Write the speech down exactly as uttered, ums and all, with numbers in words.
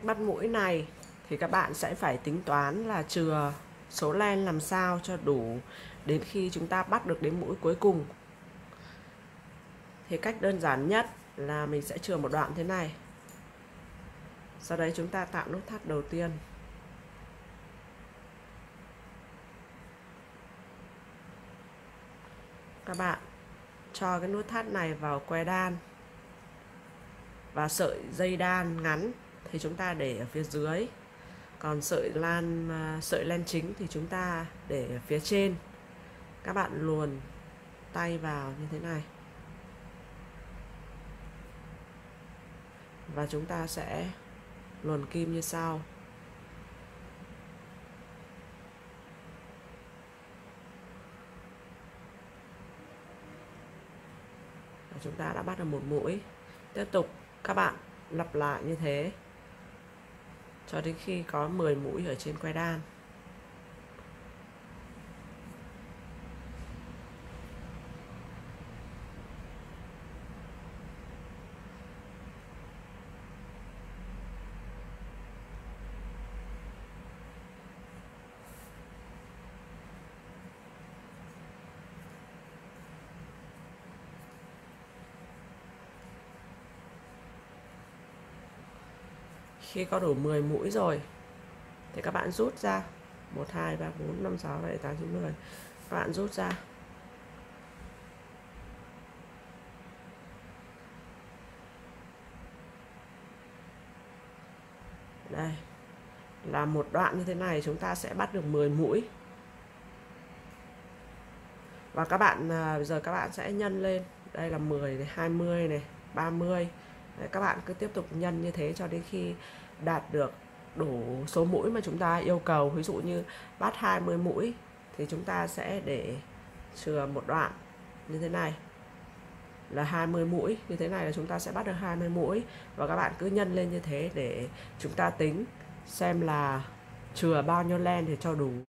bắt mũi này thì các bạn sẽ phải tính toán là chừa số len làm sao cho đủ đến khi chúng ta bắt được đến mũi cuối cùng. Thì cách đơn giản nhất là mình sẽ chừa một đoạn thế này. Sau đấy chúng ta tạo nút thắt đầu tiên. Các bạn cho cái nút thắt này vào que đan, và sợi dây đan ngắn thì chúng ta để ở phía dưới, còn sợi lan sợi len chính thì chúng ta để ở phía trên. Các bạn luồn tay vào như thế này và chúng ta sẽ luồn kim như sau. Và chúng ta đã bắt được một mũi. Tiếp tục các bạn lặp lại như thế cho đến khi có mười mũi ở trên que đan. Khi có đủ mười mũi rồi thì các bạn rút ra. Một, hai, ba, bốn, năm, sáu, bảy, tám, chín, mười. Các bạn rút ra. Đây là một đoạn như thế này, chúng ta sẽ bắt được mười mũi. Và các bạn bây giờ các bạn sẽ nhân lên. Đây là mười này, hai mươi này, ba mươi. Đấy, các bạn cứ tiếp tục nhân như thế cho đến khi đạt được đủ số mũi mà chúng ta yêu cầu. Ví dụ như bắt hai mươi mũi thì chúng ta sẽ để chừa một đoạn như thế này là hai mươi mũi. Như thế này là chúng ta sẽ bắt được hai mươi mũi. Và các bạn cứ nhân lên như thế để chúng ta tính xem là chừa bao nhiêu len để cho đủ.